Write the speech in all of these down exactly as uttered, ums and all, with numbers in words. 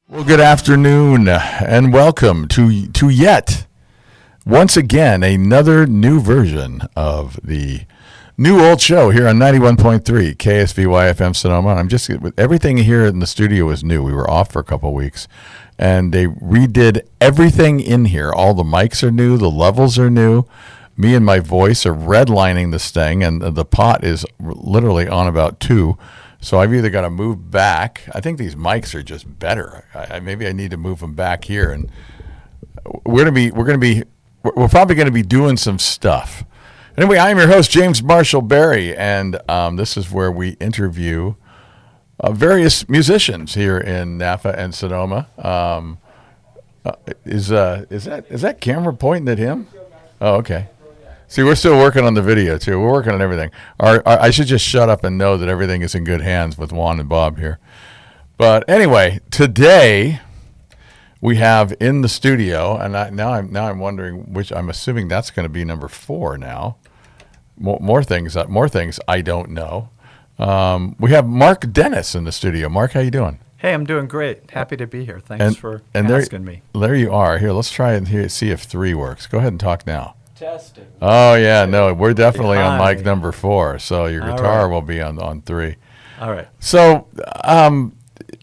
Well, good afternoon and welcome to to yet once again another new version of the new old show here on ninety-one point three K S V Y F M Sonoma. I'm just with everything here in the studio is new. We were off for a couple of weeks, and they redid everything in here. All the mics are new, the levels are new. Me and my voice are redlining this thing, and the pot is literally on about two. So I've either got to move back. I think these mics are just better. I, I, maybe I need to move them back here, and we're gonna be we're gonna be we're probably gonna be doing some stuff. Anyway, I'm your host James Marshall Berry, and um, this is where we interview uh, various musicians here in Napa and Sonoma. Um, uh, is uh, is that is that camera pointing at him? Oh, okay. See, we're still working on the video, too. We're working on everything. Our, our, I should just shut up and know that everything is in good hands with Juan and Bob here. But anyway, today we have in the studio, and I, now I'm now I'm wondering which. I'm assuming that's going to be number four now. More, more things, more things I don't know. Um, we have Mark Dennis in the studio. Mark, how you doing? Hey, I'm doing great. Happy to be here. Thanks and, for and asking there, me. There you are. Here, let's try and hear, see if three works. Go ahead and talk now. Testing. Oh, yeah, no, we're definitely on Hi. mic number four, so your All guitar right. will be on, on three. All right. So, um,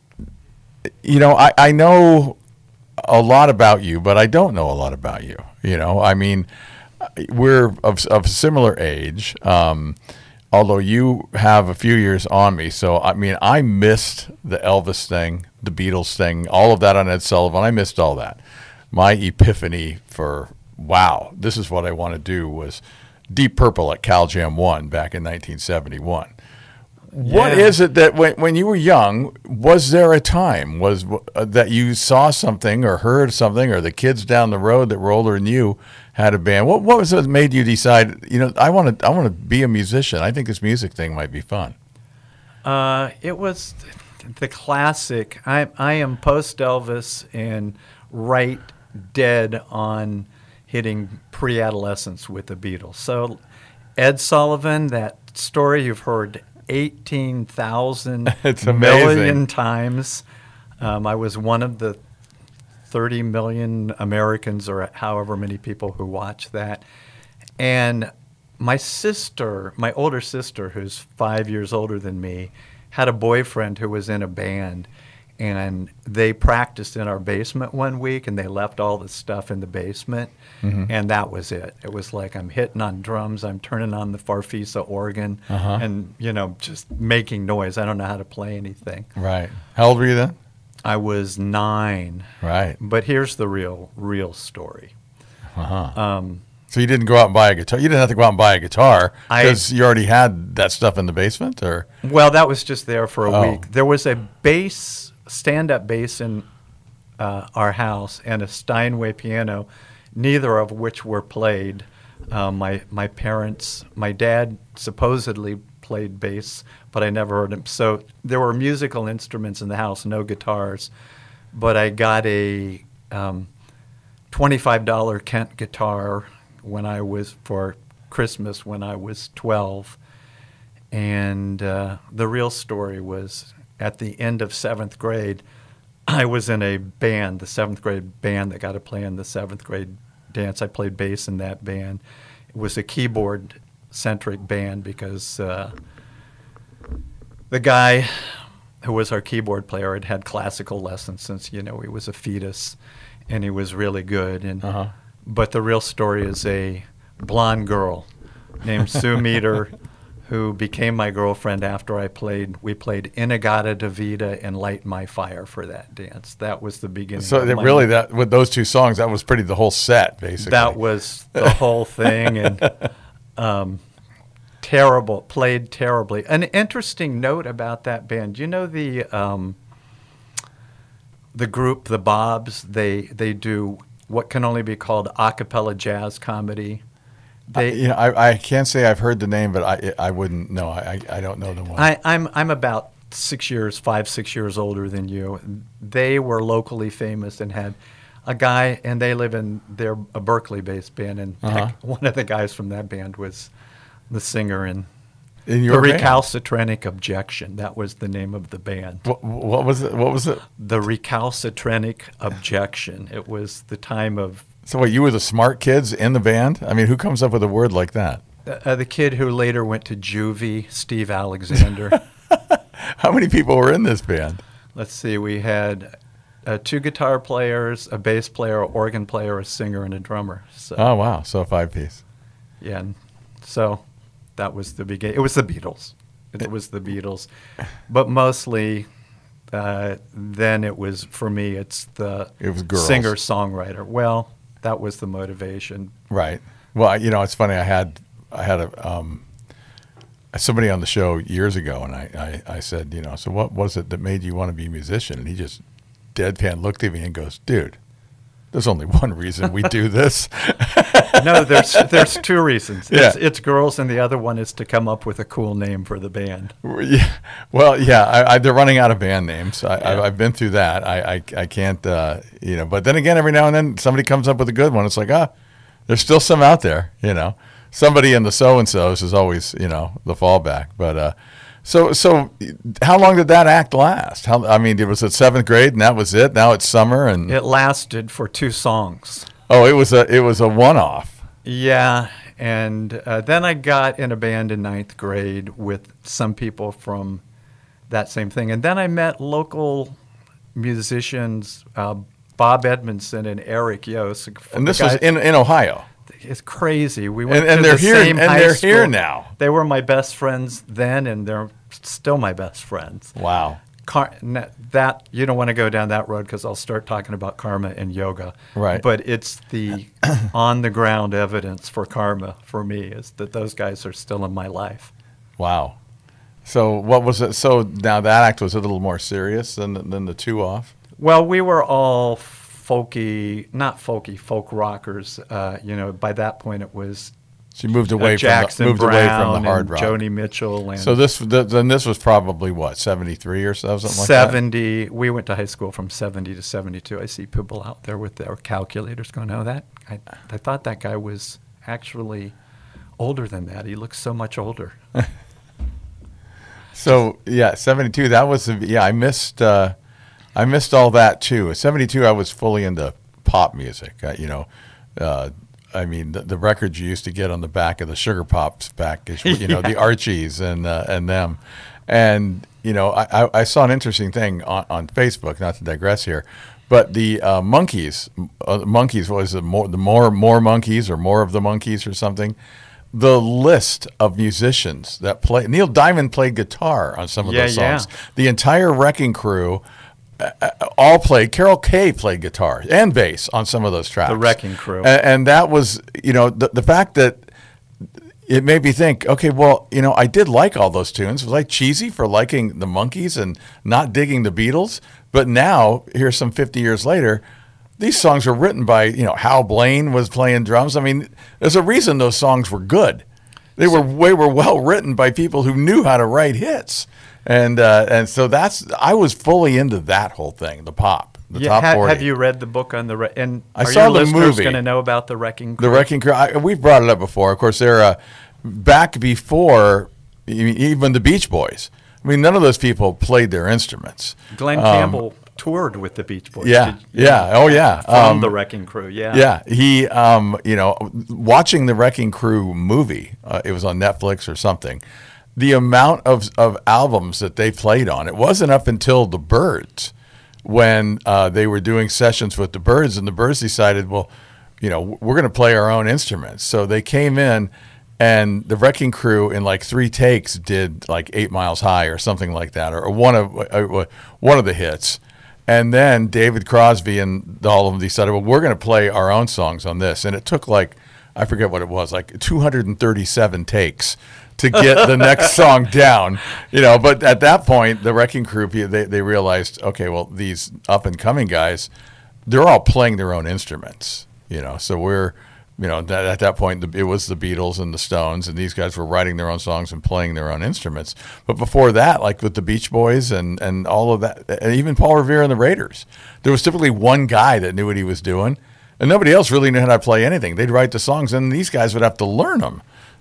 you know, I, I know a lot about you, but I don't know a lot about you. You know, I mean, we're of, of similar age, um, although you have a few years on me. So, I mean, I missed the Elvis thing, the Beatles thing, all of that on Ed Sullivan. I missed all that. My epiphany for wow, this is what I want to do was Deep Purple at Cal Jam one back in nineteen seventy-one. Yeah. What is it that when, when you were young, was there a time was uh, that you saw something or heard something, or the kids down the road that were older than you had a band? What what was it that made you decide, you know, I want to I want to be a musician. I think this music thing might be fun. Uh, it was the classic. I I am post Elvis and right dead on hitting pre-adolescence with the Beatles. So Ed Sullivan, that story you've heard eighteen thousand million times. Um, I was one of the thirty million Americans or however many people who watch that. And my sister, my older sister, who's five years older than me, had a boyfriend who was in a band. And they practiced in our basement one week, and they left all the stuff in the basement, mm-hmm. and that was it. It was like I'm hitting on drums, I'm turning on the Farfisa organ, uh-huh. and, you know, just making noise. I don't know how to play anything. Right. How old were you then? I was nine. Right. But here's the real, real story. Uh-huh. Um, so you didn't go out and buy a guitar? You didn't have to go out and buy a guitar because you already had that stuff in the basement? Or Well, that was just there for a oh. week. There was a bass... stand-up bass in uh, our house and a Steinway piano, neither of which were played. Uh, my my parents, my dad supposedly played bass, but I never heard him. So there were musical instruments in the house, no guitars. But I got a um, twenty-five dollar Kent guitar when I was for Christmas when I was twelve, and uh, the real story was, at the end of seventh grade, I was in a band, the seventh grade band that got to play in the seventh grade dance. I played bass in that band. It was a keyboard-centric band because uh, the guy who was our keyboard player had had classical lessons since, you know, he was a fetus, and he was really good. And uh-huh. But the real story is a blonde girl named Sue Meter, who became my girlfriend after I played. We played Inagata Davida and Light My Fire for that dance. That was the beginning. So of that my really, that with those two songs, that was pretty the whole set, basically. That was the whole thing, and um, terrible, played terribly. An interesting note about that band, you know the um, the group, the Bobs, they they do what can only be called a cappella jazz comedy. They, I, you know, I, I can't say I've heard the name, but I I wouldn't know. I I don't know the one. I, I'm I'm about six years, five six years older than you. They were locally famous and had a guy, and they live in they're a Berkeley-based band, and uh-huh. heck, one of the guys from that band was the singer in In The your band? Recalcitrant Objection. That was the name of the band. What, what was it? What was it? The Recalcitrant Objection. It was the time of So what, you were the smart kids in the band? I mean, who comes up with a word like that? uh, the kid who later went to juvie, Steve Alexander. How many people were in this band? Let's see, we had uh, two guitar players, a bass player, an organ player, a singer, and a drummer. So, Oh, wow. So a five-piece. yeah, and so that was the beginning. It was the Beatles. It was the Beatles. But mostly, uh, then it was, for me, it's the It was girls. singer-songwriter. Well, that was the motivation. Right. Well, I- you know, it's funny. I had I had a um, somebody on the show years ago, and I, I, I said, you know, so what was it that made you want to be a musician? And he just deadpan looked at me and goes, dude, there's only one reason we do this. No, there's there's two reasons. It's, Yeah. it's girls, and the other one is to come up with a cool name for the band. Yeah. Well, yeah, I, I, they're running out of band names. I, Yeah. I've, I've been through that. I, I, I can't, uh, you know, but then again, every now and then somebody comes up with a good one. It's like, ah, there's still some out there, you know. Somebody in the so-and-sos is always, you know, the fallback. But uh, so, so how long did that act last? How, I mean, it was at seventh grade and that was it? Now it's summer and, It lasted for two songs. oh, it was a, it was a one-off. Yeah, and uh, then I got in a band in ninth grade with some people from that same thing. And then I met local musicians, uh, Bob Edmondson and Eric Yost. And this The was guys- in, in Ohio. It's crazy. We went And, and to they're the here, same and high they're school. here now. They were my best friends then, and they're still my best friends. Wow. Car- n- that you don't want to go down that road because I'll start talking about karma and yoga. Right. But it's the on the ground evidence for karma for me is that those guys are still in my life. Wow. So what was it? So now that act was a little more serious than than the two off. Well, we were all folky, not folky, folk rockers. Uh, you know, by that point it was She moved uh, away from the, Jackson moved Brown away from the hard and rock. Joni Mitchell and So this th- then this was probably what, seventy-three or so, something like seventy. We went to high school from seventy to seventy-two. I see people out there with their calculators going, "Oh, that I, I thought that guy was actually older than that. He looks so much older." that. So yeah, seventy-two. That was the- yeah. I missed uh, I missed all that too. At seventy-two, I was fully into pop music. Uh, you know, uh, I mean the, the records you used to get on the back of the Sugar Pops back, is, you know, Yeah. the Archies and uh, and them, and you know, I, I, I saw an interesting thing on, on Facebook. Not to digress here. But the uh, monkeys, uh, monkeys was it more the more more monkeys or more of the monkeys or something. The list of musicians that play. Neil Diamond played guitar on some of Yeah, those yeah. songs. The entire Wrecking Crew uh, uh, all played. Carol Kay played guitar and bass on some of those tracks. The Wrecking Crew. And, and that was, you know, the, the fact that it made me think, okay, well, you know, I did like all those tunes. Was I cheesy for liking the Monkees and not digging the Beatles? But now, here's some fifty years later, these songs were written by, you know, Hal Blaine was playing drums. I mean, there's a reason those songs were good. They were they were well written by people who knew how to write hits, and uh, and so that's I was fully into that whole thing, the pop, the Yeah, top ha- forty. have you read the book on the re- and I are saw your the listeners movie. going to know about the Wrecking Crew? The Wrecking Crew. I, we've brought it up before. Of course, they're uh, back before e- even the Beach Boys. I mean, none of those people played their instruments. Glenn Um, Campbell toured with the Beach Boys. Yeah, Did you- yeah, oh yeah. From Um, the Wrecking Crew, yeah. Yeah, he, um, you know, watching the Wrecking Crew movie, uh, it was on Netflix or something. The amount of of albums that they played on, it wasn't up until the Byrds when uh, they were doing sessions with the Byrds, and the Byrds decided, well, you know, we're going to play our own instruments. So they came in, and the Wrecking Crew in like three takes did like Eight Miles High or something like that, or, or one of uh, one of the hits. And then David Crosby and all of them decided, well, we're going to play our own songs on this. And it took like, I forget what it was, like two hundred thirty-seven takes to get the next song down. You know, but at that point, the Wrecking Crew, they, they realized, okay, well, these up-and-coming guys, they're all playing their own instruments. You know, so we're, you know, that, at that point, the, it was the Beatles and the Stones, and these guys were writing their own songs and playing their own instruments. But before that, like with the Beach Boys and, and all of that, and even Paul Revere and the Raiders, there was typically one guy that knew what he was doing, and nobody else really knew how to play anything. They'd write the songs, and these guys would have to learn them.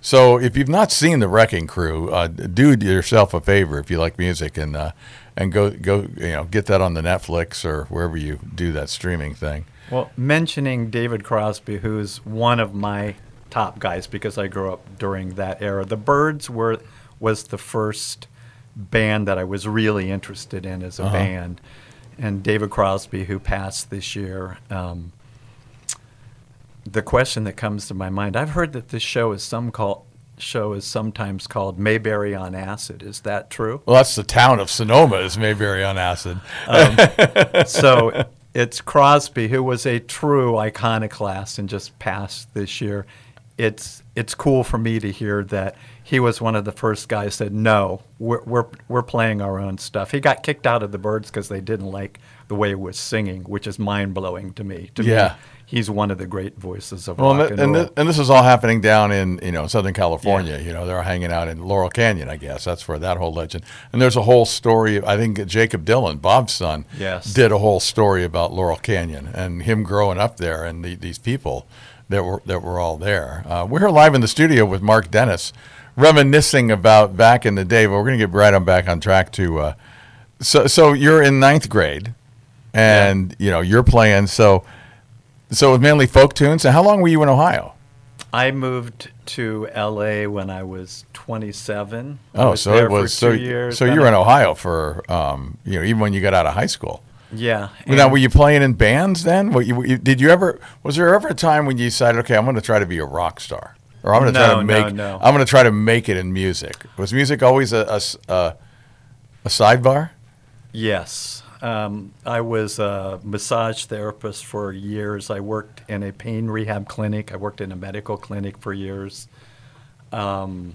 So if you've not seen The Wrecking Crew, uh, do yourself a favor if you like music and uh, and go go you know get that on the Netflix or wherever you do that streaming thing. Well, mentioning David Crosby, who's one of my top guys because I grew up during that era. The Byrds were was the first band that I was really interested in as a uh-huh. band, and David Crosby, who passed this year. Um, the question that comes to my mind, I've heard that this show is some call, show is sometimes called Mayberry on Acid. Is that true? Well, that's the town of Sonoma is Mayberry on Acid. Um, so it's Crosby, who was a true iconoclast and just passed this year. It's it's cool for me to hear that he was one of the first guys that said, no, we're we're we're playing our own stuff. He got kicked out of the Byrds because they didn't like the way it was singing, which is mind blowing to me. To yeah. me, he's one of the great voices of well, rock and, and roll. Th- and this is all happening down in you know Southern California. Yeah. You know, they're hanging out in Laurel Canyon, I guess. That's where that whole legend. And there's a whole story. I think Jacob Dylan, Bob's son, yes. did a whole story about Laurel Canyon and him growing up there and the, these people that were that were all there. Uh, we're here live in the studio with Mark Dennis, reminiscing about back in the day. But we're going to get right on back on track to. Uh, so so you're in ninth grade, and yeah. you know you're playing. So so it was mainly folk tunes. And how long were you in Ohio? I moved to L A when I was twenty-seven. Oh, I was so there it was for so. two years. So you were in Ohio for um, you know even when you got out of high school. Yeah. Now, were you playing in bands then? What you, you, did you ever? Was there ever a time when you decided, okay, I'm going to try to be a rock star, or I'm going to no, try to make, no, no. I'm going to try to make it in music? Was music always a a, a, a sidebar? Yes. Um, I was a massage therapist for years. I worked in a pain rehab clinic. I worked in a medical clinic for years. Um,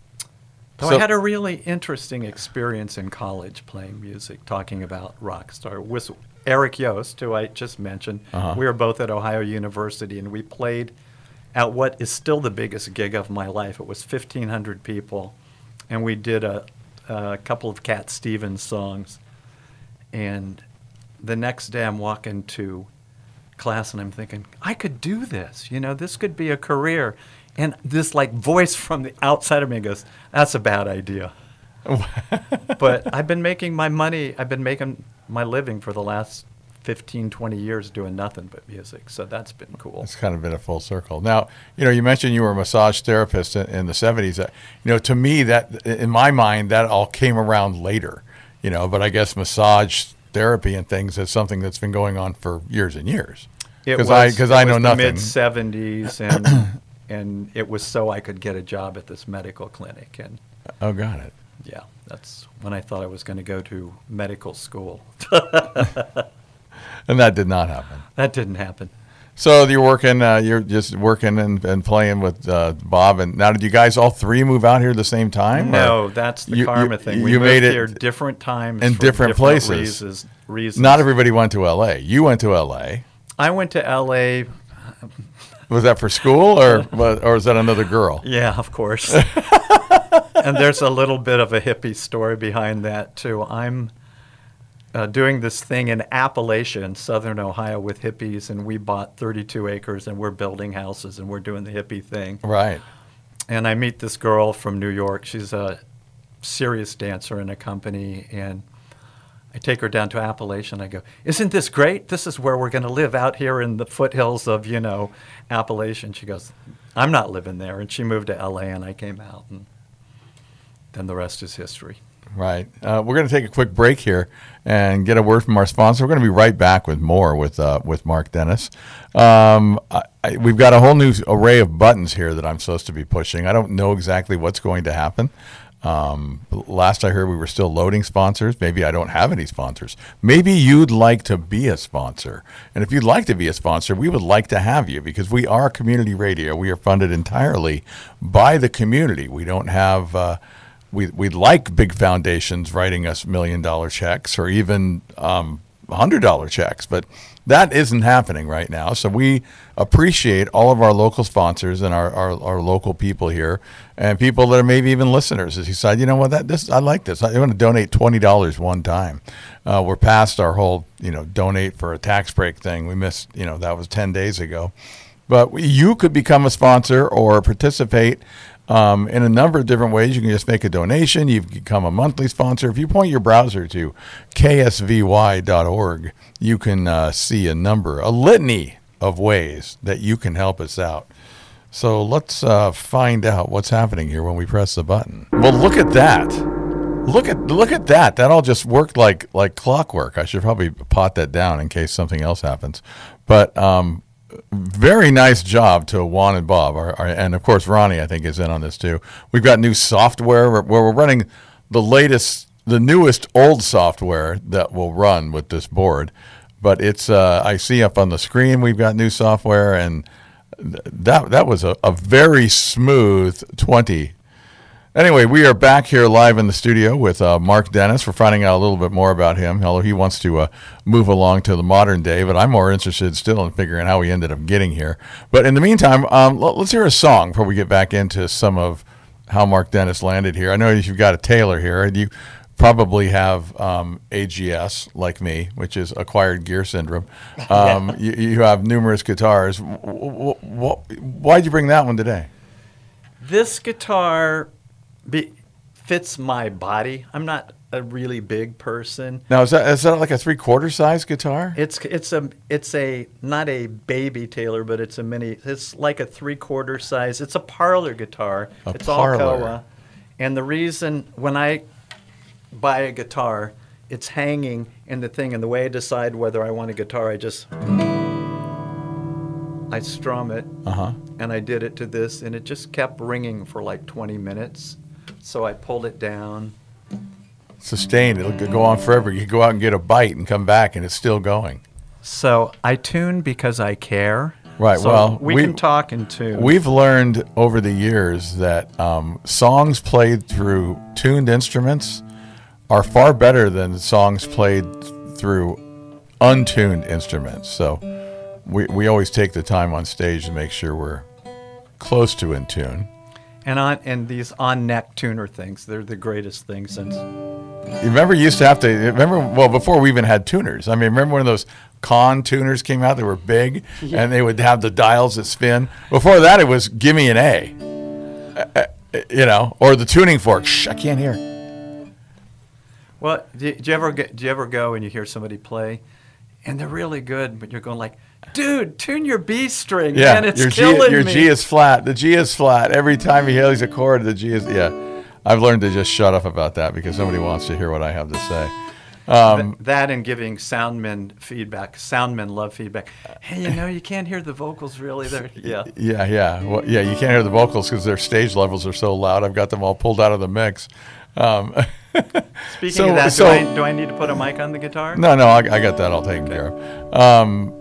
So, so I had a really interesting experience in college playing music, talking about rock star. With Eric Yost, who I just mentioned, uh-huh. we were both at Ohio University, and we played at what is still the biggest gig of my life. It was fifteen hundred people, and we did a, a couple of Cat Stevens songs. And the next day I'm walking to class, and I'm thinking, I could do this. You know, this could be a career. And this like voice from the outside of me goes, that's a bad idea. But I've been making my money, I've been making my living for the last fifteen, twenty years doing nothing but music. So that's been cool. It's kind of been a full circle. Now, you know, you mentioned you were a massage therapist in, in the seventies. Uh, you know, to me, that in my mind, that all came around later, you know, but I guess massage therapy and things is something that's been going on for years and years. Because I, cause I know the nothing. mid seventies and and it was so I could get a job at this medical clinic. And oh, got it. Yeah, that's when I thought I was going to go to medical school. And that did not happen. That didn't happen. So you're working, uh, you're just working and, and playing with uh, Bob. And now, did you guys all three move out here at the same time? No, that's the you, karma you, thing. We you moved made it here different times in for different, different places. Reasons, reasons. Not everybody went to L A. You went to L A. I went to L A. Was that for school, or or is that another girl? Yeah, of course. And there's a little bit of a hippie story behind that, too. I'm uh, doing this thing in Appalachia in southern Ohio with hippies, and we bought thirty-two acres, and we're building houses, and we're doing the hippie thing. Right. And I meet this girl from New York. She's a serious dancer in a company, and I take her down to Appalachia, and I go, isn't this great? This is where we're going to live out here in the foothills of, you know, Appalachia. And she goes, I'm not living there. And she moved to L A, and I came out, and then the rest is history. Right. Uh, we're going to take a quick break here and get a word from our sponsor. We're going to be right back with more with uh, with Mark Dennis. Um, I, I, we've got a whole new array of buttons here that I'm supposed to be pushing. I don't know exactly what's going to happen. Um, last I heard, we were still loading sponsors. Maybe I don't have any sponsors. Maybe you'd like to be a sponsor. And if you'd like to be a sponsor, we would like to have you, because we are community radio. We are funded entirely by the community. We don't have, uh, we, we'd like big foundations writing us million dollar checks or even um, one hundred dollar checks, but that isn't happening right now. So we appreciate all of our local sponsors and our, our, our local people here, and people that are maybe even listeners as you decide, you know what, that this I like this. I want to donate twenty dollars one time. Uh, we're past our whole, you know, donate for a tax break thing. We missed, you know, that was ten days ago. But you could become a sponsor or participate um, in a number of different ways. You can just make a donation. You can become a monthly sponsor. If you point your browser to K S V Y dot org, you can uh, see a number, a litany of ways that you can help us out. So let's uh, find out what's happening here when we press the button. Well, look at that. Look at look at that. That all just worked like like clockwork. I should probably pot that down in case something else happens. But um, very nice job to Juan and Bob. Our, our, and, of course, Ronnie, I think, is in on this, too. We've got new software where, where we're running the latest, the newest old software that will run with this board. But it's uh, I see up on the screen we've got new software, and That that was a, a very smooth twenty. Anyway, we are back here live in the studio with uh, Mark Dennis. We're finding out a little bit more about him, although he wants to uh, move along to the modern day, but I'm more interested still in figuring how we ended up getting here. But in the meantime, um, l- let's hear a song before we get back into some of how Mark Dennis landed here. I know you've got a Taylor here, and you probably have um, A G S, like me, which is acquired gear syndrome. Um, you, you have numerous guitars. W- w- w- why'd you bring that one today? This guitar be, fits my body. I'm not a really big person. Now, is that is that like a three-quarter size guitar? It's it's a it's a not a baby Taylor, but it's a mini. It's like a three-quarter size. It's a parlor guitar. A it's parlor. all Koa. And the reason when I buy a guitar, it's hanging in the thing, and the way I decide whether I want a guitar, I just I strum it, uh-huh. and I did it to this, and it just kept ringing for like twenty minutes. So I pulled it down. Sustained. It'll go on forever. You go out and get a bite and come back, and it's still going. So I tune because I care. Right. So well, we, we can talk and tune. We've learned over the years that um, songs played through tuned instruments are far better than songs played through untuned instruments. So we we always take the time on stage to make sure we're close to in tune. And on and these on neck tuner things, they're the greatest things since. You remember you used to have to remember well before we even had tuners. I mean, remember when those con tuners came out? They were big, yeah. And they would have the dials that spin. Before that, it was give me an A, uh, you know, or the tuning fork. Shh, I can't hear. Well, do, do you ever get, do you ever go and you hear somebody play, and they're really good, but you're going like, dude, tune your B string, yeah, man, it's your killing G, your me. G is flat. The G is flat. Every time he hears a chord, the G is, yeah. I've learned to just shut up about that because nobody wants to hear what I have to say. Um, Th- that and giving soundmen feedback. Soundmen love feedback. Hey, you know, you can't hear the vocals really there. Yeah. Yeah, yeah. Well, yeah, you can't hear the vocals because their stage levels are so loud. I've got them all pulled out of the mix. Um, Speaking so, of that, so, do, I, do I need to put a mic on the guitar? No, no, I, I got that all taken care of. Um,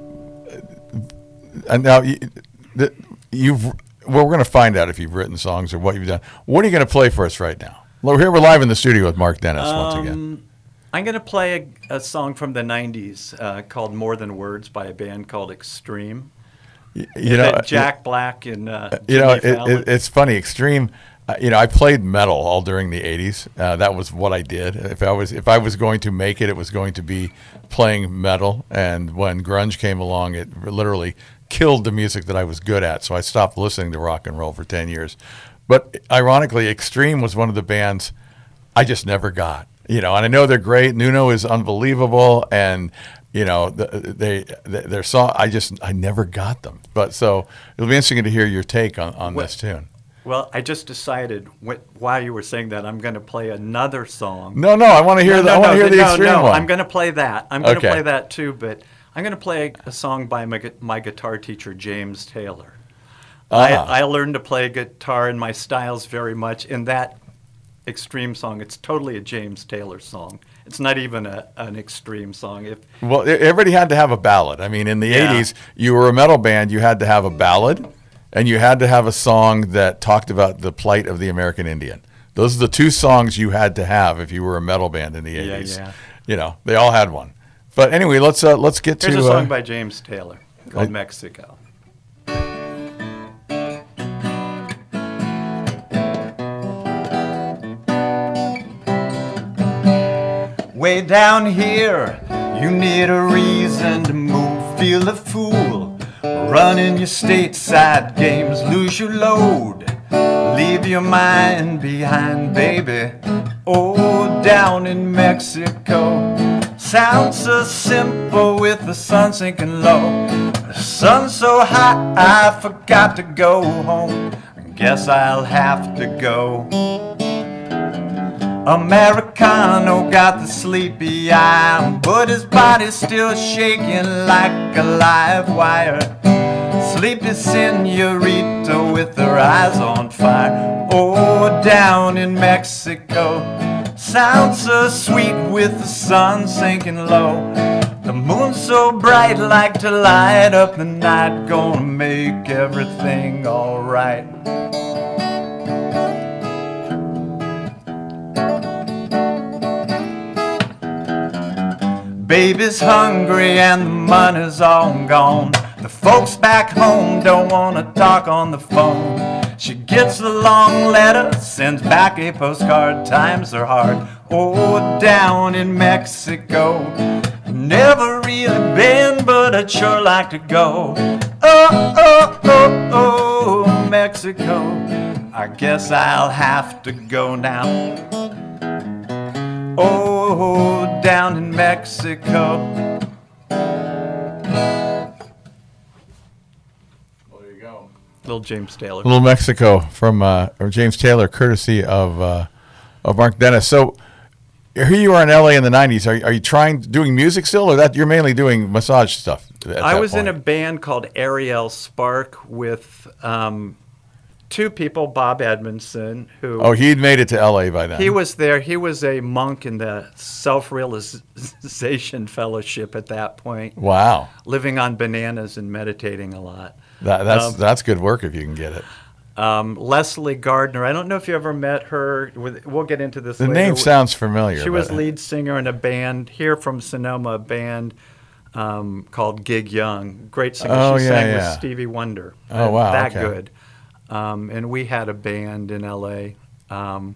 and now you, the, you've well, we're going to find out if you've written songs or what you've done. What are you going to play for us right now? Well, here we're live in the studio with Mark Dennis um, once again. I'm going to play a, a song from the nineties uh, called More Than Words by a band called Extreme. You, you know, Jack Black and uh, you know, it, it, it's funny. Extreme. Uh, you know, I played metal all during the eighties. Uh, that was what I did. If I was if I was going to make it, it was going to be playing metal. And when grunge came along, it literally killed the music that I was good at. So I stopped listening to rock and roll for ten years. But ironically, Extreme was one of the bands I just never got. You know, and I know they're great. Nuno is unbelievable, and you know, the, they, they their song. I just I never got them. But so it'll be interesting to hear your take on, on well, this tune. Well, I just decided wh- while you were saying that I'm going to play another song. No, no, I want to hear no, the no, I want to no, hear the no, Extreme no, one. I'm going to play that. I'm going to Okay. play that too, but I'm going to play a song by my my guitar teacher James Taylor. Ah. I, I learned to play guitar in my styles very much. In that Extreme song, it's totally a James Taylor song. It's not even a, an Extreme song. If Well, everybody had to have a ballad. I mean, in the Yeah. eighties, you were a metal band, you had to have a ballad, and you had to have a song that talked about the plight of the American Indian. Those are the two songs you had to have if you were a metal band in the Yeah, eighties. yeah. You know, they all had one. But anyway, let's uh, let's get Here's to a song uh, by James Taylor called I- Mexico. Way down here, you need a reason to move. Feel the fool, running your stateside games, lose your load, leave your mind behind, baby. Oh, down in Mexico. Sounds so simple with the sun sinking low. The sun's so high I forgot to go home. Guess I'll have to go. Americano got the sleepy eye, but his body's still shaking like a live wire. Sleepy senorita with her eyes on fire. Oh, down in Mexico. Sounds so sweet with the sun sinking low. The moon so bright like to light up the night. Gonna make everything alright. Baby's hungry and the money's all gone. The folks back home don't wanna talk on the phone. She gets a long letter, sends back a postcard. Times are hard, oh, down in Mexico. Never really been, but I'd sure like to go. Oh, oh, oh, oh, Mexico. I guess I'll have to go now. Oh, down in Mexico. Little James Taylor. Little Mexico from uh, or James Taylor, courtesy of uh, of Mark Dennis. So here you are in L A in the nineties. Are, are you trying doing music still, or that you're mainly doing massage stuff? I was point? in a band called Ariel Spark with um, two people, Bob Edmondson, who oh he'd made it to L A by then. He was there. He was a monk in the Self-Realization Fellowship at that point. Wow, living on bananas and meditating a lot. That, that's um, that's good work if you can get it. Um, Leslie Gardner. I don't know if you ever met her. We'll get into this The later. name sounds familiar. She was lead singer in a band here from Sonoma, a band um, called Gig Young. Great singer. Oh, she yeah, sang yeah. with Stevie Wonder. Oh, wow. That okay. good. Um, and we had a band in L A. Um,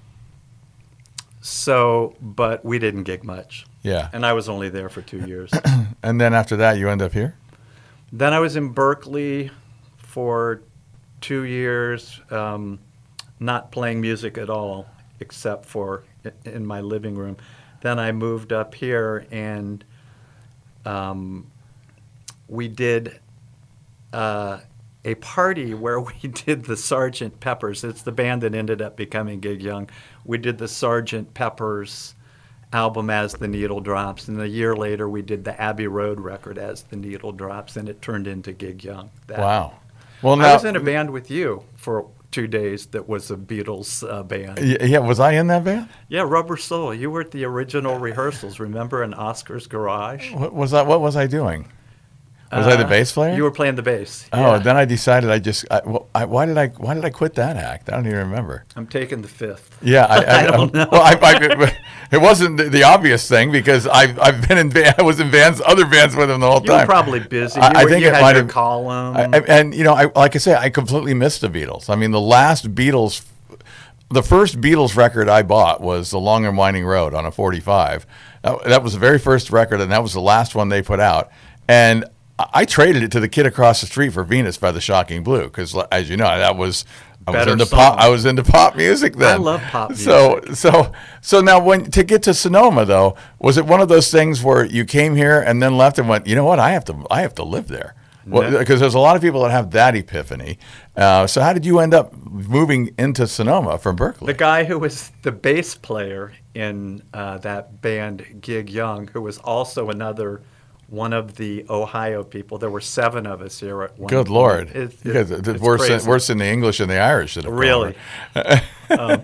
so, but we didn't gig much. Yeah. And I was only there for two years. And then after that, you end up here? Then I was in Berkeley for two years, um, not playing music at all, except for in my living room. Then I moved up here, and um, we did uh, a party where we did the Sergeant Peppers. It's the band that ended up becoming Gig Young. We did the Sergeant Peppers album as The Needle Drops, and a year later we did the Abbey Road record as The Needle Drops, and it turned into Gig Young. That, wow. Well, now, I was in a band with you for two days that was a Beatles uh, band. Yeah, was I in that band? Yeah, Rubber Soul. You were at the original rehearsals, remember, in Oscar's garage? What was I, what was I doing? Was uh, I the bass player? You were playing the bass. Oh, yeah. Then I decided I just I, well, I, why did I why did I quit that act? I don't even remember. I'm taking the fifth. Yeah, I, I, I don't know. Well, I, I, it wasn't the, the obvious thing because I've I've been in I was in bands, other bands with him the whole you time. You were probably busy. You, I, I were, think you it had might your have, column. I, and you know, I, like I say, I completely missed the Beatles. I mean, the last Beatles, the first Beatles record I bought was "The Long and Winding Road" on a forty-five. That, that was the very first record, and that was the last one they put out. And I traded it to the kid across the street for Venus by the Shocking Blue because, as you know, that was I was Better into song. pop. I was into pop music then. I love pop music. So, so, so now, when to get to Sonoma though, was it one of those things where you came here and then left and went, you know what, I have to, I have to live there, because well, there's a lot of people that have that epiphany. Uh, so, how did you end up moving into Sonoma from Berkeley? The guy who was the bass player in uh, that band, Gig Young, who was also another. One of the Ohio people. There were seven of us here at one Good point. Lord. It, it, it's it's worse, than, crazy. worse than the English and the Irish. Should have really. um,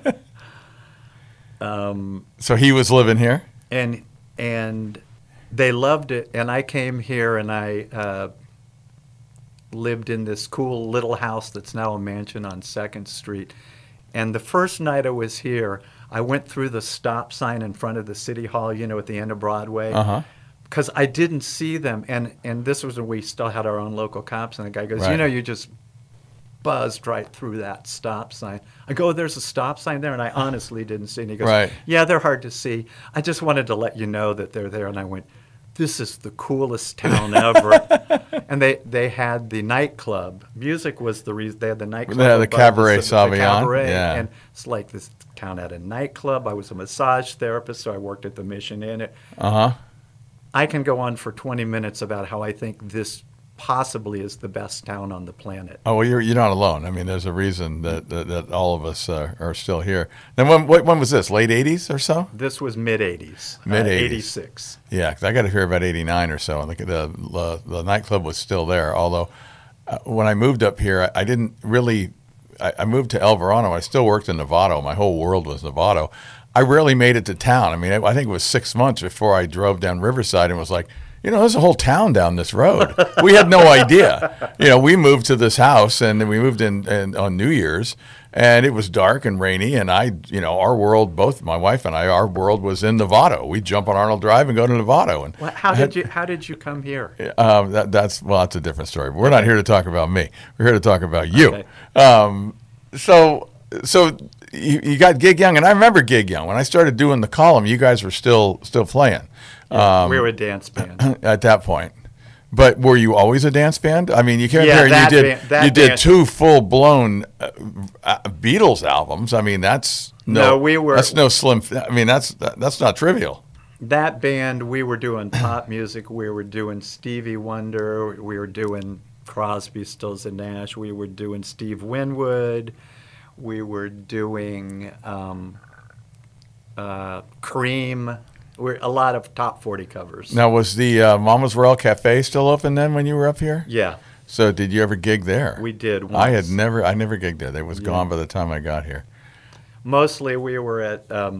um, so he was living here? And and they loved it. And I came here and I uh, lived in this cool little house that's now a mansion on second street. And the first night I was here, I went through the stop sign in front of the City Hall, you know, at the end of Broadway. Uh-huh. Because I didn't see them, and, and this was when we still had our own local cops, and the guy goes, right. you know, you just buzzed right through that stop sign. I go, there's a stop sign there, and I honestly didn't see it. And he goes, right. yeah, they're hard to see. I just wanted to let you know that they're there. And I went, this is the coolest town ever. And they, they had the nightclub. Music was the reason. They had the nightclub. They had the Cabaret the, Sauvignon. the cabaret, yeah. And it's like this town had a nightclub. I was a massage therapist, so I worked at the Mission Inn. Uh-huh. I can go on for twenty minutes about how I think this possibly is the best town on the planet. Oh, well, you're you're not alone. I mean, there's a reason that that, that all of us uh, are still here. Then when what, when was this? Late eighties or so? This was mid eighties. Mid eighties. Uh, eighty-six. Yeah, because I got to hear about eighty-nine or so, and the the, the, the nightclub was still there. Although uh, when I moved up here, I, I didn't really. I, I moved to El Verano. I still worked in Novato. My whole world was Novato. I rarely made it to town. I mean, I, I think it was six months before I drove down Riverside and was like, you know, there's a whole town down this road. We had no idea. You know, we moved to this house, and then we moved in, in on New Year's, and it was dark and rainy, and I, you know, our world, both my wife and I, our world was in Novato. We'd jump on Arnold Drive and go to Novato. And well, how did you How did you come here? Um, that, that's well, that's a different story. But we're not here to talk about me. We're here to talk about you. Okay. Um, so, so you, you got Gig Jung, and I remember Gig Jung when I started doing the column. You guys were still still playing. Yeah, Um, we were a dance band at that point. But were you always a dance band? I mean, you came Yeah, here and that you did band- that you did band- two full blown uh, uh, Beatles albums. I mean, that's no, No, we were- that's no slim. I mean, that's that, that's not trivial. That band, we were doing pop music. We were doing Stevie Wonder. We were doing Crosby, Stills and Nash. We were doing Steve Winwood. We were doing um, uh, Cream. We're a lot of top forty covers. Now, was the uh, Mama's Royal Cafe still open then when you were up here? Yeah, So, did you ever gig there? we did. Once. I had never, I never gigged there. They was Yeah. gone by the time I got here. Mostly, we were at um,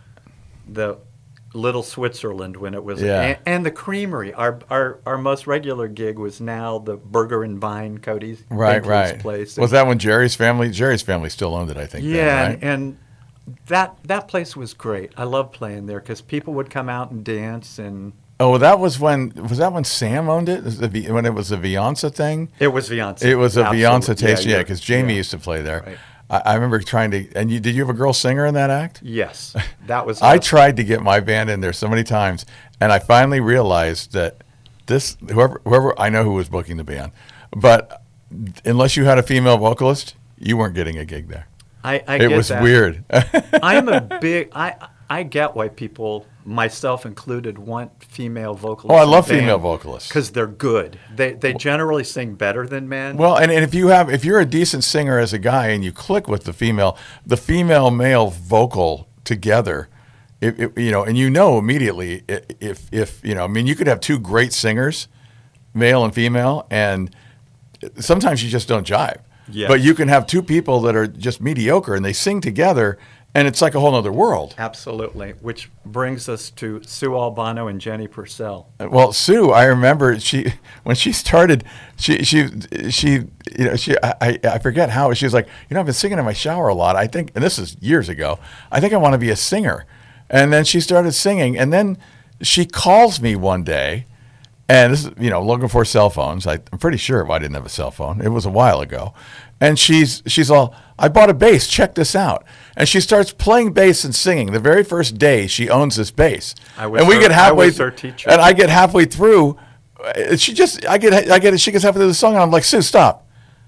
the Little Switzerland when it was, Yeah. and, and the Creamery. Our, our our most regular gig was now the Burger and Vine, Cody's Right, Binkley's right. place. Was that when Jerry's family? Jerry's family still owned it, I think. Yeah, then, right? and, and that that place was great. I loved playing there because people would come out and dance, and Oh, that was when was that when Sam owned it? Was the Vi- when it was the Vianza thing? it was Vianza. It was a Absolutely. Vianza taste, yeah, you're- because Jamie yeah. used to play there. Right. I, I remember trying to, and you did you have a girl singer in that act? Yes, that was. I us. tried to get my band in there so many times, and I finally realized that this whoever whoever I know who was booking the band, but unless you had a female vocalist, you weren't getting a gig there. I, I It get was that. weird. I'm a big. I I get why people, myself included, want female vocalists. Oh, I love female vocalists. because they're good. They they generally sing better than men. Well, and, and if you have, if you're a decent singer as a guy and you click with the female, the female male vocal together, if, if, you know, and you know immediately i- if if you know, I mean, you could have two great singers, male and female, and sometimes you just don't jive. Yes. But you can have two people that are just mediocre and they sing together, and it's like a whole other world. Absolutely. Which brings us to Sue Albano and Jenny Purcell. Well, Sue, I remember she when she started, she she she you know she I, I forget how she was like, you know, I've been singing in my shower a lot. I think, and this is years ago. I think I want to be a singer, and then she started singing, and then she calls me one day, and this is you know looking for cell phones. I, I'm pretty sure if I didn't have a cell phone, it was a while ago, and she's she's all, I bought a bass. Check this out. And she starts playing bass and singing. The very first day she owns this bass. I was and we her- get halfway I was th- her teacher. And I get halfway through. uh, She just I get I get she gets halfway through the song and I'm like, Sue, stop.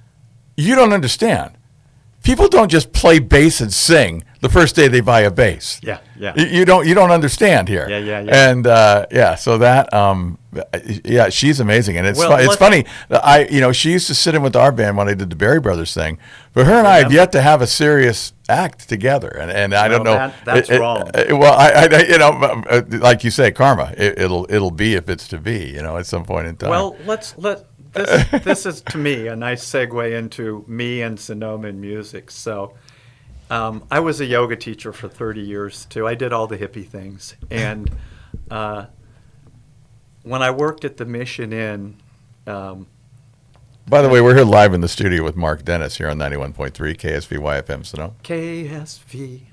You don't understand. People don't just play bass and sing the first day they buy a bass. Yeah, yeah. You, you don't you don't understand here. Yeah, yeah, yeah. And uh, yeah, so that um, yeah, she's amazing, and it's Well, fu- it's let's- funny. that I you know she used to sit in with our band when I did the Berry Brothers thing, but her and I have Yeah. yet to have a serious act together, and, and I don't Well, know. that- that's it- it- wrong. it- well, I, I you know uh, like you say, karma. It, it'll it'll be if it's to be. You know, at some point in time. Well, let's let this. This is to me a nice segue into me and Sonoma and music. So, um, I was a yoga teacher for thirty years too. I did all the hippie things, and uh, when I worked at the Mission Inn. Um, By the way, we're here live in the studio with Mark Dennis here on ninety-one point three K S V Y F M Sonoma. K S V.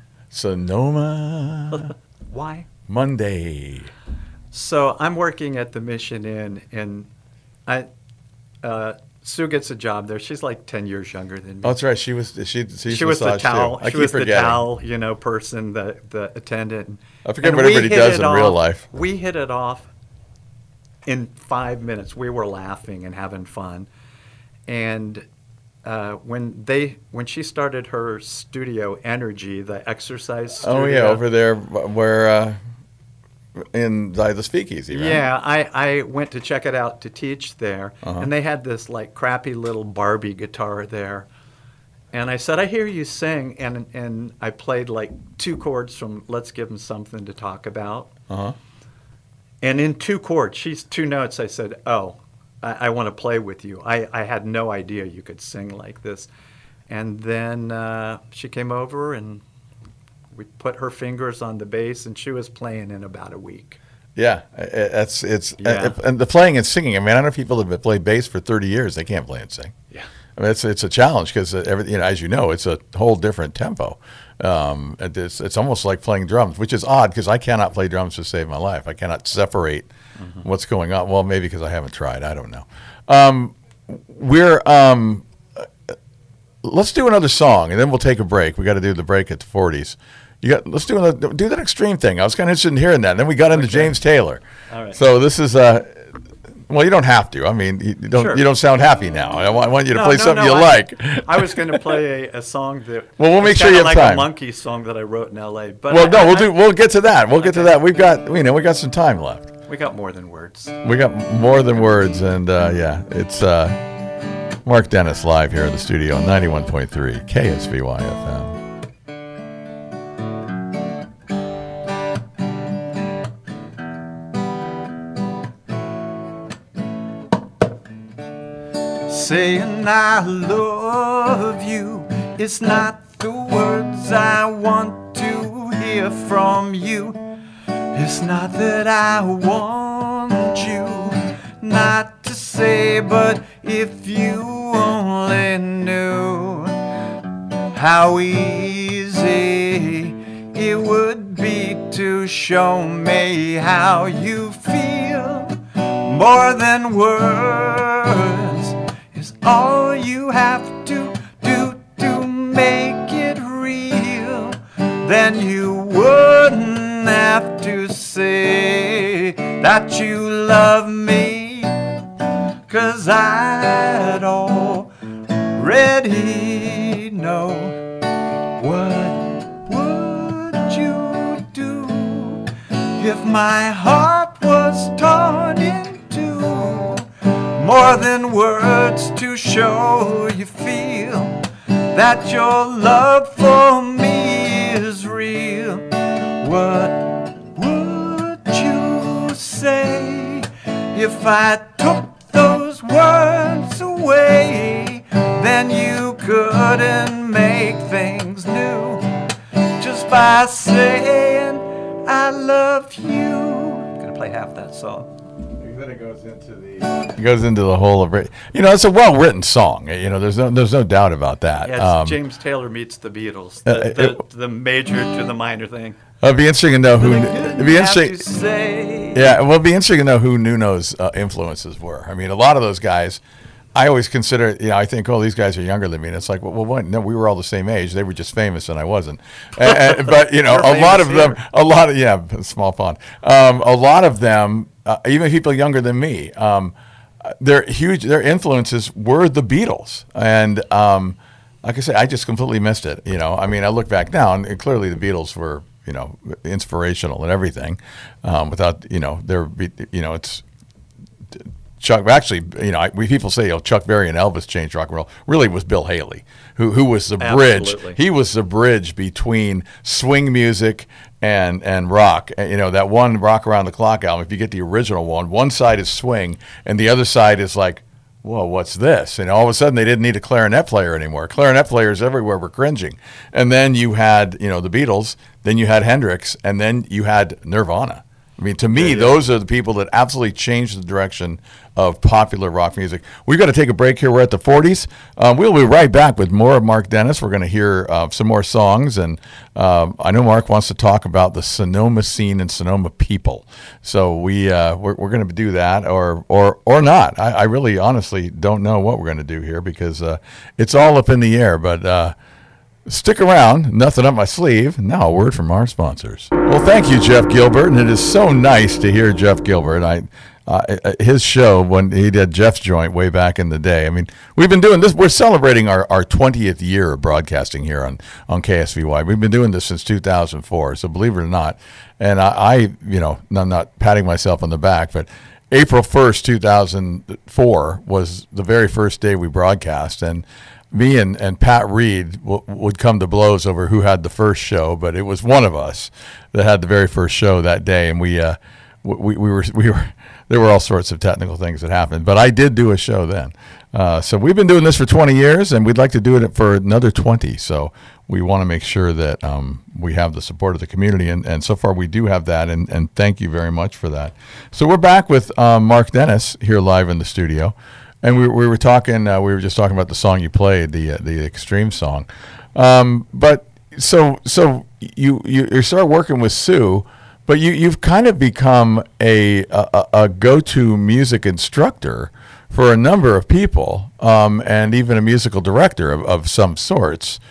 Sonoma Why? Monday. So I'm working at the Mission Inn, and I uh, Sue gets a job there. She's like ten years younger than me. Oh, that's right. She was she she, she was the massage, too. towel. I She keep was the forgetting. towel, you know, person, the the attendant. I forget And what we everybody hit does it in real off- life. We hit it off in five minutes. We were laughing and having fun. And uh, when they when she started her studio, Energy, the exercise studio. Oh yeah, over there where uh, in by the Speakeasy, right? Yeah, I, I went to check it out to teach there, uh-huh. and they had this like crappy little Barbie guitar there. And I said, I hear you sing, and and I played like two chords from Let's Give 'Em Something to Talk About. Uh-huh. And in two chords, she's two notes, I said, oh, I, I want to play with you. I, I had no idea you could sing like this. And then uh, she came over, and we put her fingers on the bass, and she was playing in about a week. Yeah, it's it's Yeah. and the playing and singing. I mean, I know people that have played bass for thirty years; they can't play and sing. Yeah. I mean, it's it's a challenge because everything, you know, as you know, it's a whole different tempo. Um, it's it's almost like playing drums, which is odd because I cannot play drums to save my life. I cannot separate mm-hmm. what's going on. Well, maybe because I haven't tried. I don't know. Um, we're um, let's do another song and then we'll take a break. We got to do the break at the forties. You got let's do another, do that extreme thing. I was kind of interested in hearing that. And then we got into okay. James Taylor. All right. So this is uh, well, you don't have to. I mean, you don't sure. you don't sound happy now. I want, I want you to no, play no, something no, you I, like. I was going to play a, a song that well, we'll make sure you have like time. a monkey song that I wrote in L A. But well, I, no, I, we'll I, do. We'll get to that. We'll okay. get to that. We've got you know we got some time left. We got more than words. We got more than words, and uh, yeah, it's uh, Mark Dennis live here in the studio on ninety-one point three K S V Y F M. Saying I love you, it's not the words I want to hear from you. It's not that I want you not to say, but if you only knew how easy it would be to show me how you feel. More than words is all you have to do to make it real. Then you wouldn't have to say that you love me, 'cause I'd already know. What would you do if my heart was torn in two? More than words to show you feel that your love for me is real. What would you say if I took those words away? Then you couldn't make things new just by saying I love you. I'm gonna play half that song. Then it goes into the it goes into the whole of it. You know, it's a well written song. You know, there's no there's no doubt about that. Yeah, it's um, James Taylor meets the Beatles. The, uh, the, it, the major to the minor thing. It'd be interesting to know who. It'd be interesting. Say. Yeah, well, it'd be interesting to know who Nuno's uh, influences were. I mean, a lot of those guys. I always consider, you know, I think, oh, these guys are younger than me. And it's like, well, well what? No, we were all the same age. They were just famous and I wasn't. And, and, but, you know, a lot of them, a lot of, yeah, small pond. Um, a lot of them, uh, even people younger than me, um, their huge, their influences were the Beatles. And um, like I said, I just completely missed it. You know, I mean, I look back now and, and clearly the Beatles were, you know, inspirational and everything. Um, without, you know, their, you know, it's, Chuck, actually, you know, I, we people say, oh, Chuck Berry and Elvis changed rock and roll. Really, it was Bill Haley, who who was the bridge. Absolutely. He was the bridge between swing music and and rock. And, you know, that one Rock Around the Clock album. If you get the original one, one side is swing, and the other side is like, whoa, what's this? And all of a sudden, they didn't need a clarinet player anymore. Clarinet players everywhere were cringing. And then you had, you know, the Beatles. Then you had Hendrix, and then you had Nirvana. I mean, to me, yeah, yeah. those are the people that absolutely changed the direction of popular rock music. We've got to take a break here. We're at the forties. Um, we'll be right back with more of Mark Dennis. We're going to hear uh, some more songs. And um, I know Mark wants to talk about the Sonoma scene and Sonoma people. So we, uh, we're, we're going to do that or or or not. I, I really honestly don't know what we're going to do here because uh, it's all up in the air. But uh, stick around. Nothing up my sleeve. Now a word from our sponsors. Well, thank you, Jeff Gilbert. And it is so nice to hear Jeff Gilbert. I uh, his show when he did Jeff's Joint way back in the day. I mean, we've been doing this. We're celebrating our, our twentieth year of broadcasting here on, on K S V Y. We've been doing this since two thousand four, so believe it or not. And I, I you know, I'm not patting myself on the back, but April first, two thousand four was the very first day we broadcast, and me and, and Pat Reed w- would come to blows over who had the first show, but it was one of us that had the very first show that day, and we uh, we, we were we were there were all sorts of technical things that happened, but I did do a show then. Uh, so we've been doing this for twenty years, and we'd like to do it for another twenty. So we want to make sure that um, we have the support of the community, and, and so far we do have that, and, and thank you very much for that. So we're back with um, Mark Dennis here live in the studio. And we, we were talking. Uh, we were just talking about the song you played, the uh, the Extreme song. Um, but so so you, you you start working with Sue, but you you've kind of become a a, a go-to music instructor for a number of people, um, and even a musical director of, of some sorts.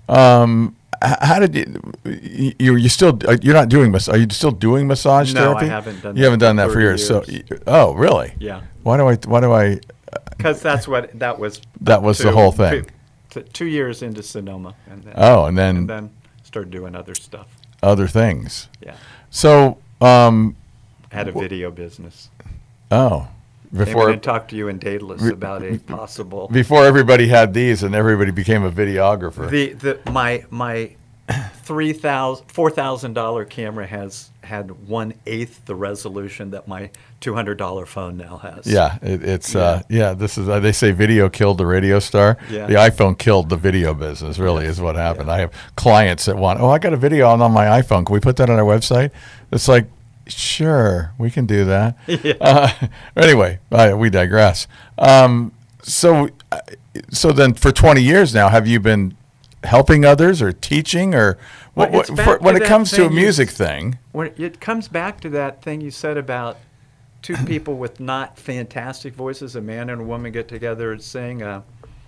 Um, how did you you you still you're not doing mas- are you still doing massage no, therapy? No, I haven't done. You that haven't done that for years. years. So oh really? Yeah. Why do I why do I? Because that's what that was. That was two, the whole thing. Two, two years into Sonoma, and then, oh, and then and then started doing other stuff. Other things. Yeah. So, um, had a video business. Oh, before I talked to you in Daedalus re- about a possible. Before everybody had these, and everybody became a videographer. The the my my three thousand four thousand dollar camera has had one eighth the resolution that my two hundred dollar phone now has. Yeah, it, it's yeah. Uh, yeah. This is uh, they say video killed the radio star. Yeah. The iPhone killed the video business. Really, yes. is what happened. Yeah. I have clients that want. Oh, I got a video on on my iPhone. Can we put that on our website? It's like, sure, we can do that. Yeah. Uh, anyway, uh, we digress. Um, so, uh, so then for twenty years now, have you been helping others or teaching or well, what, what, for, when it comes to a music you, thing? When it comes back to that thing you said about two people with not fantastic voices, a man and a woman get together and sing. Uh,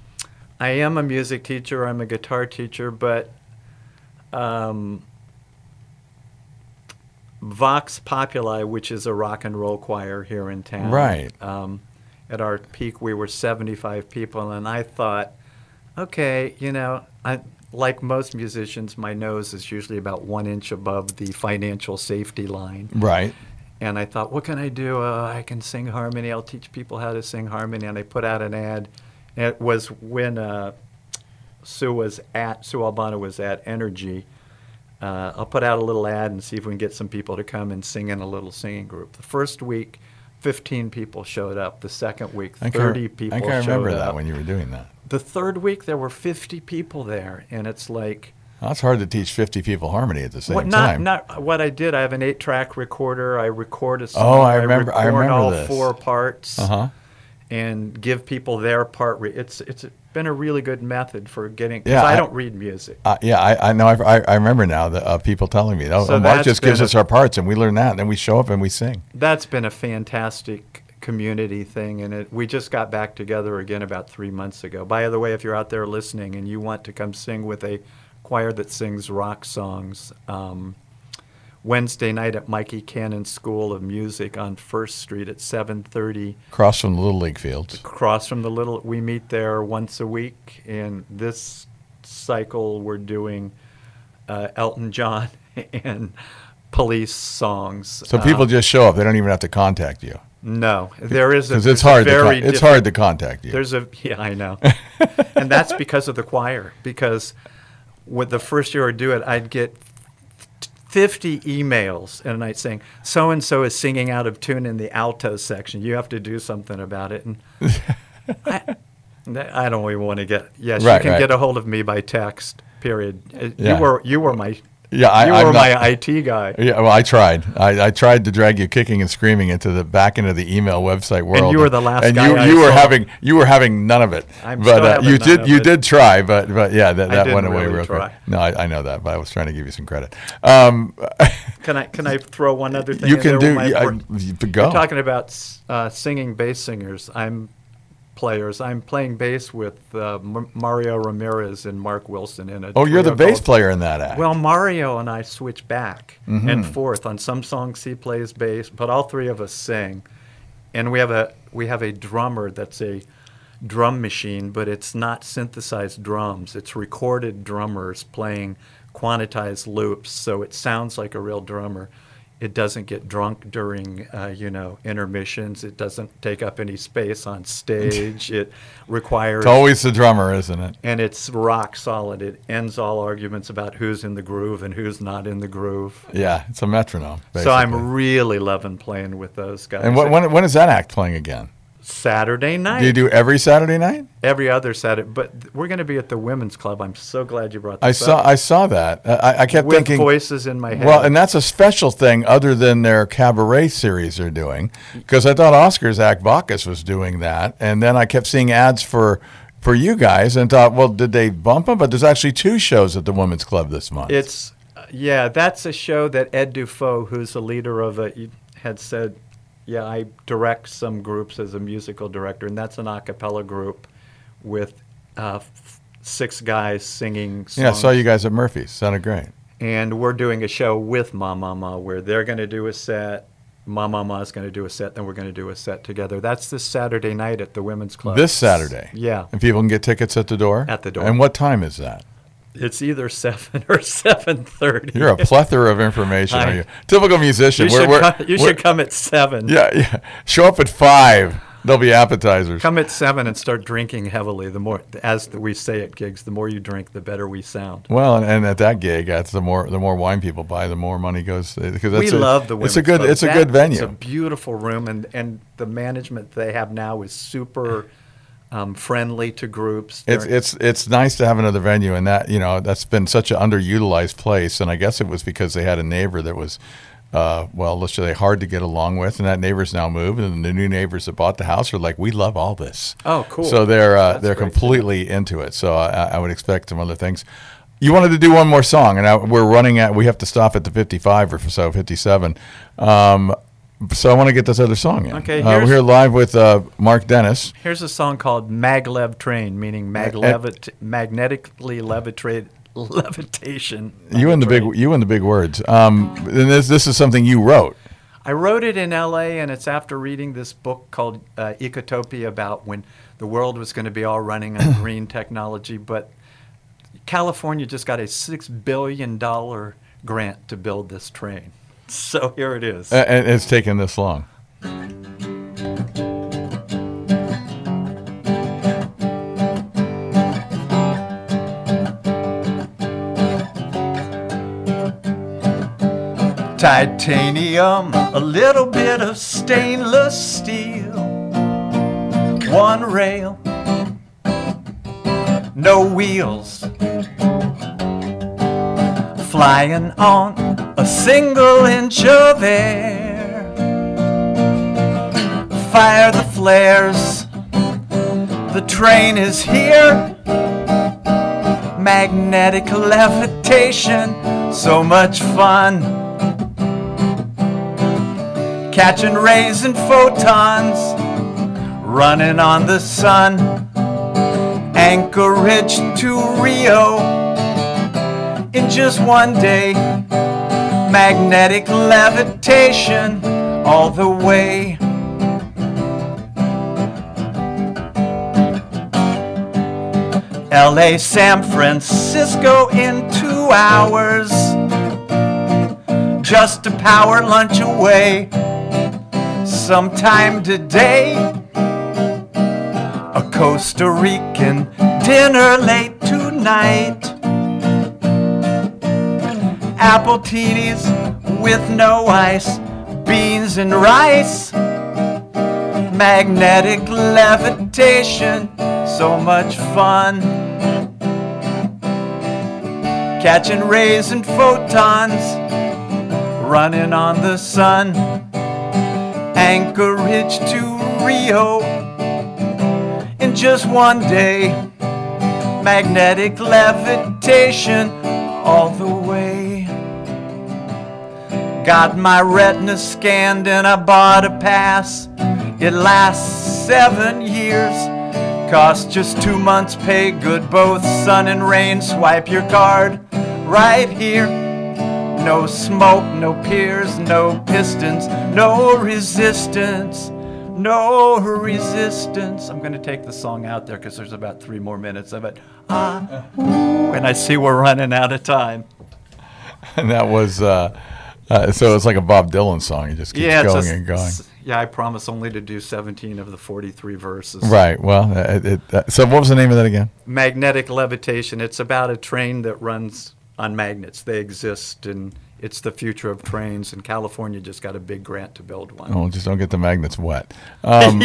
I am a music teacher. I'm a guitar teacher, but um, Vox Populi, which is a rock and roll choir here in town. Right. Um, at our peak, we were seventy-five people, and I thought, okay, you know, I, like most musicians, my nose is usually about one inch above the financial safety line. Right. And I thought, what can I do? Uh, I can sing harmony. I'll teach people how to sing harmony. And I put out an ad. And it was when uh, Sue was at, Sue Albano was at Energy. Uh, I'll put out a little ad and see if we can get some people to come and sing in a little singing group. The first week, fifteen people showed up. The second week, thirty people showed up. I can remember that when you were doing that. The third week, there were fifty people there, and it's like... Well, it's hard to teach fifty people harmony at the same what, not, time. Not what I did. I have an eight-track recorder. I record a song. Oh, I remember. I, I remember all this. four parts, uh-huh. and give people their part. Re- it's it's been a really good method for getting. Because yeah, I, I don't read music. Uh, yeah, I, I know. I, I remember now that uh, people telling me, "Oh, so Mark just gives a, us our parts, and we learn that, and then we show up and we sing." That's been a fantastic community thing, and it, we just got back together again about three months ago. By the way, if you're out there listening and you want to come sing with a choir that sings rock songs, um, Wednesday night at Mikey Cannon School of Music on First Street at seven thirty. Across from the Little League fields. Across from the Little, we meet there once a week, and this cycle we're doing uh, Elton John and Police songs. So people um, just show up; they don't even have to contact you. No, there is a because it's hard. Very to con- it's hard to contact you. There's a yeah, I know, and that's because of the choir. Because with the first year I do it, I'd get fifty emails in a night saying so and so is singing out of tune in the alto section. You have to do something about it. And I, I don't even want to get. Yes, right, you can right. get a hold of me by text. Period. Yeah. You were you were my. Yeah, I, you I'm were not, my I T guy. Yeah, well, I tried. I, I tried to drag you kicking and screaming into the back end of the email website world. And you were the last and guy you, I you were saw. having you were having none of it. I'm but still uh, having you none did of you it. did try, but but yeah, that, that went away really real try. quick. No, I, I know that, but I was trying to give you some credit. Um, Can I can I throw one other thing? you in can there do. with Yeah, my, I, go. You're talking about uh, singing bass singers. I'm players. I'm playing bass with uh, M- Mario Ramirez and Mark Wilson in a. Oh, you're the trio bass called- player in that act. Well, Mario and I switch back Mhm. and forth. On some songs he plays bass, but all three of us sing. and we have a we have a drummer that's a drum machine, but it's not synthesized drums. It's recorded drummers playing quantized loops, so it sounds like a real drummer. It doesn't get drunk during, uh, you know, intermissions. It doesn't take up any space on stage. It requires... It's always the drummer, isn't it? And it's rock solid. It ends all arguments about who's in the groove and who's not in the groove. Yeah, it's a metronome, basically. So I'm really loving playing with those guys. And wh- when, when is that act playing again? Saturday night. Do you do every Saturday night? Every other Saturday, but th- we're going to be at the Women's Club. I'm so glad you brought I this saw up. I saw that. Uh, I, I kept With thinking voices in my head. Well, and that's a special thing other than their cabaret series they're doing, because I thought Oscar's act Bacchus was doing that, and then I kept seeing ads for for you guys and thought, well, did they bump them? But there's actually two shows at the Women's Club this month. It's uh, yeah, that's a show that Ed Dufault, who's the leader of it, had said. Yeah, I direct some groups as a musical director, and that's an a cappella group with uh, f- six guys singing songs. Yeah, I saw you guys at Murphy's. Sounded great. And we're doing a show with MaMaMa where they're going to do a set, MaMaMa is going to do a set, then we're going to do a set together. That's this Saturday night at the Women's Club. This Saturday? Yeah. And people can get tickets at the door? At the door. And what time is that? It's either seven or seven thirty. You're a plethora of information, I, are you? Typical musician. You, we're, should, we're, come, you we're, should come at seven. Yeah, yeah. Show up at five. There'll be appetizers. Come at seven and start drinking heavily. The more, as we say at gigs, the more you drink, the better we sound. Well, and, and at that gig, that's the more the more wine people buy, the more money goes. Because we a, love the Women's It's a good Club. it's a that, good venue. It's a beautiful room, and and the management they have now is super um, friendly to groups. It's They're, it's it's nice to have another venue, and that you know that's been such an underutilized place. And I guess it was because they had a neighbor that was. Uh, well, let's say hard to get along with, and that neighbor's now moved, and the new neighbors that bought the house are like, we love all this. Oh, cool. So they're uh, That's they're great. completely into it. So I, I would expect some other things. You wanted to do one more song, and I, we're running at. We have to stop at the fifty-five or so, fifty-seven. Um, so I want to get this other song in. Okay, uh, we're here's- here live with uh, Mark Dennis. Here's a song called Maglev Train, meaning mag Uh, levit- magnetically levitate levitation. You and the big train. you and the big words. Um, and this this is something you wrote. I wrote it in L A, and it's after reading this book called uh, Ecotopia about when the world was going to be all running on green technology. But California just got a six billion dollars grant to build this train. So here it is. Uh, and it's taken this long. Titanium, a little bit of stainless steel, one rail, no wheels, flying on a single inch of air. Fire the flares, the train is here. Magnetic levitation, so much fun. Catching rays and photons, running on the sun. Anchorage to Rio in just one day. Magnetic levitation all the way. L A, San Francisco in two hours. Just a power lunch away. Sometime today, a Costa Rican dinner late tonight. Appletinis with no ice, beans and rice. Magnetic levitation, so much fun. Catching rays and photons, running on the sun. Anchorage to Rio in just one day. Magnetic levitation all the way. Got my retina scanned and I bought a pass. It lasts seven years. Costs just two months pay. Good both sun and rain. Swipe your card right here. No smoke, no piers, no pistons, no resistance, no resistance. I'm going to take the song out there because there's about three more minutes of it. Ah, ooh, and I see we're running out of time. And that was, uh, uh, so it's like a Bob Dylan song. It just keeps yeah, going a, and going. Yeah, I promise only to do seventeen of the forty-three verses. Right. Well, it, it, uh, so what was the name of that again? Magnetic Levitation. It's about a train that runs on magnets. They exist, and it's the future of trains, and California just got a big grant to build one. Oh, just don't get the magnets wet. Um,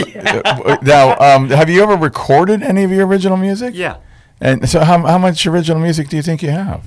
now, um, have you ever recorded any of your original music? Yeah. And so how, how much original music do you think you have?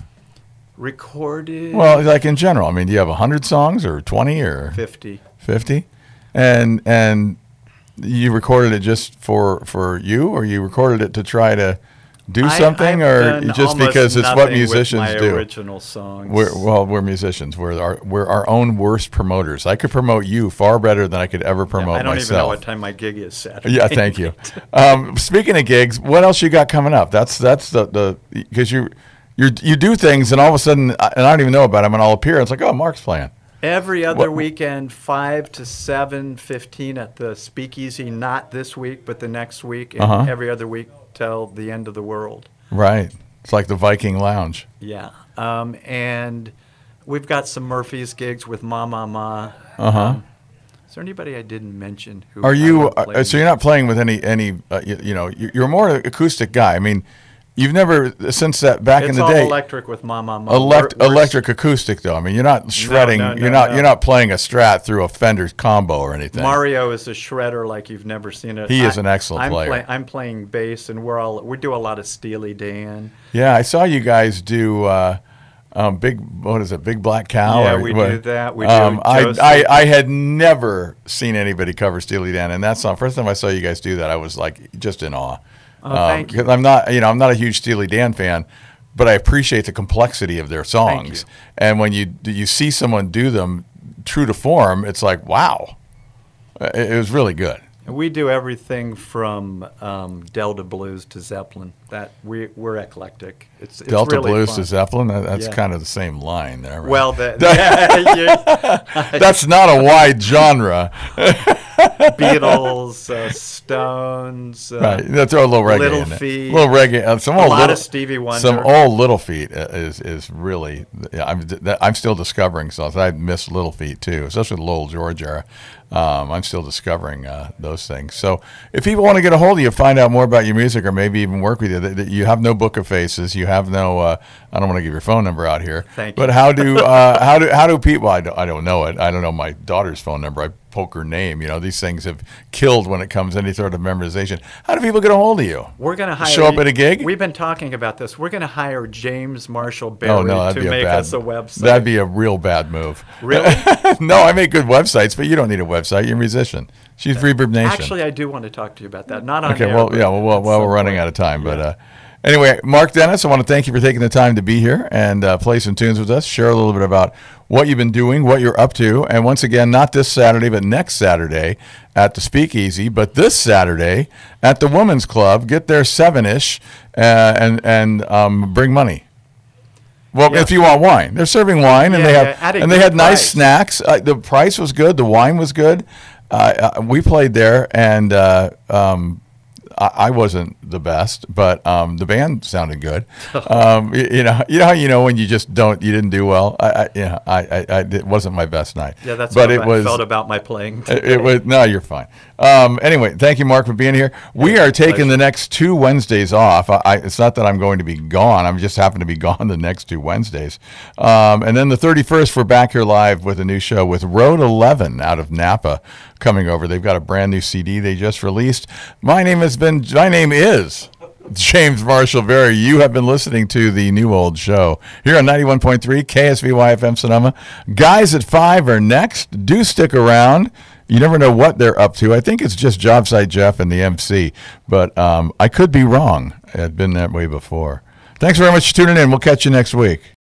Recorded? Well, like in general. I mean, do you have one hundred songs or twenty or? fifty. fifty? And and you recorded it just for, for you, or you recorded it to try to do I, something, I've or done just because it's what musicians with my do? Original songs. We're, well, we're musicians. We're our we're our own worst promoters. I could promote you far better than I could ever promote myself. I don't myself. even know what time my gig is Saturday. Yeah, thank you. Um, speaking of gigs, what else you got coming up? That's that's the the because you you you do things, and all of a sudden, and I don't even know about them, and I'll appear. And it's like, oh, Mark's playing. Every other What- weekend, five to seven fifteen at the Speakeasy. Not this week, but the next week, and Uh-huh. every other week till the end of the world. Right. It's like the Viking Lounge. Yeah, um, and we've got some Murphy's gigs with MaMaMa. Uh-huh. Um, is there anybody I didn't mention? Who Are I you? would play Uh, so you're not playing with any any? Uh, you, you know, you- you're more acoustic guy. I mean, you've never since that back It's in the all day. electric with MaMaMa. Elect, We're- we're- electric acoustic though. I mean, you're not shredding. no, no, you're not. no. You're not playing a Strat through a Fender combo or anything. Mario is a shredder like you've never seen it. He is I- an excellent I'm player. Play, I'm playing bass, and we're all we do a lot of Steely Dan. Yeah, I saw you guys do uh, um, big. What is it? Big Black Cow. Yeah, or we what? do that. We do Um, I, Joseph. I I had never seen anybody cover Steely Dan, and that song. First time I saw you guys do that, I was like just in awe. Oh, thank you. Because I'm not, you know, I'm not a huge Steely Dan fan, but I appreciate the complexity of their songs. you. And when you you see someone do them true to form, it's like, wow, it, it was really good. We do everything from um, Delta blues to Zeppelin. That we we're eclectic. It's, it's Delta really Blues fun. to Zeppelin, that, that's Yeah. kind of the same line there, right? Well, the, yeah, That's not a wide genre. Beatles, uh, Stones, uh, Right, they throw a little reggae Little in it. Feet. little reggae, uh, some a old lot little, of Stevie Wonder. some old Little Feet uh, is is really. Yeah, I'm that, I'm still discovering songs. I miss Little Feet too, especially the Lowell George era. Um, I'm still discovering uh, those things. So, if people want to get a hold of you, find out more about your music, or maybe even work with you, th- th- you have no book of faces. You have no. Uh, I don't want to give your phone number out here. Thank But you. how do uh, how do how do people? I don't, I don't know it. I don't know my daughter's phone number. I poke her name. You know, these things have killed when it comes to any sort of memorization. How do people get a hold of you? We're going to hire. Show up at a gig? We've been talking about this. We're going to hire James Marshall Berry Oh no, that'd to be a make bad. us a website. That'd be a real bad move. Really? No, I make good websites, but you don't need a website. You're a musician. She's Reverb Nation. Actually, I do want to talk to you about that. Not on okay. air, Well, but yeah. Well, well, at well some we're running point. out of time, but Yeah. uh, anyway, Mark Dennis, I want to thank you for taking the time to be here and uh, play some tunes with us. Share a little bit about what you've been doing, what you're up to, and once again, not this Saturday, but next Saturday at the Speakeasy, but this Saturday at the Women's Club. Get there seven-ish uh, and and um, bring money. Well, Yeah. if you want wine, they're serving wine, and Yeah, they have yeah, at a and they good had nice price. snacks. Uh, the price was good. The wine was good. Uh, uh, we played there, and uh, um, I, I wasn't the best, but um, the band sounded good. um, you, you know, you know how you know when you just don't, you didn't do well. I, I yeah, I, I, I, it wasn't my best night. Yeah, that's but how it I was. felt about my playing. It, it was no, you're fine. Um, anyway, thank you, Mark, for being here. We are taking pleasure. the next two Wednesdays off. I, I, it's not that I'm going to be gone. I'm just happen to be gone the next two Wednesdays. Um, and then the thirty-first, we're back here live with a new show with Road eleven out of Napa coming over. They've got a brand new C D they just released. My name has been. My name is James Marshall Berry. You have been listening to the New Old Show here on ninety-one point three K S V Y F M Sonoma. Guys at five are next. Do stick around. You never know what they're up to. I think it's just Job Site Jeff and the M C, but um, I could be wrong. I've been that way before. Thanks very much for tuning in. We'll catch you next week.